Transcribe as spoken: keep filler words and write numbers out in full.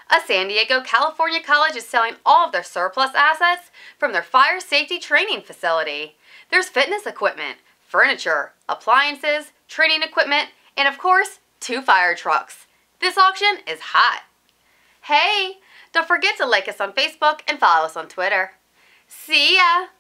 A San Diego, California college is selling all of their surplus assets from their fire safety training facility. There's fitness equipment, furniture, appliances, training equipment, and of course, two fire trucks. This auction is hot. Hey, don't forget to like us on Facebook and follow us on Twitter. See ya!